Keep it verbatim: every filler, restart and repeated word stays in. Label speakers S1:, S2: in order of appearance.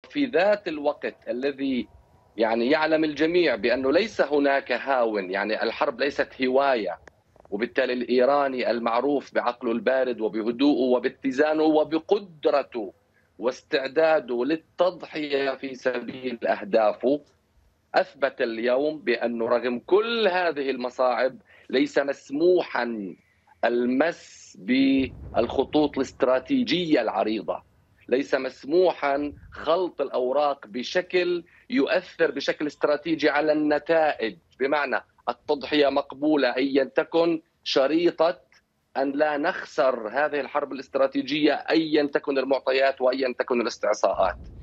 S1: وفي ذات الوقت الذي يعني يعلم الجميع بأنه ليس هناك هاون، يعني الحرب ليست هواية، وبالتالي الإيراني المعروف بعقله البارد وبهدوءه وباتزانه وبقدرته واستعداده للتضحية في سبيل أهدافه أثبت اليوم بأنه رغم كل هذه المصاعب ليس مسموحا المس بالخطوط الاستراتيجية العريضة، ليس مسموحا خلط الأوراق بشكل يؤثر بشكل استراتيجي على النتائج، بمعنى التضحية مقبولة أيا تكن، شريطة أن لا نخسر هذه الحرب الاستراتيجية أيا تكن المعطيات وأيا تكن الاستعصاءات.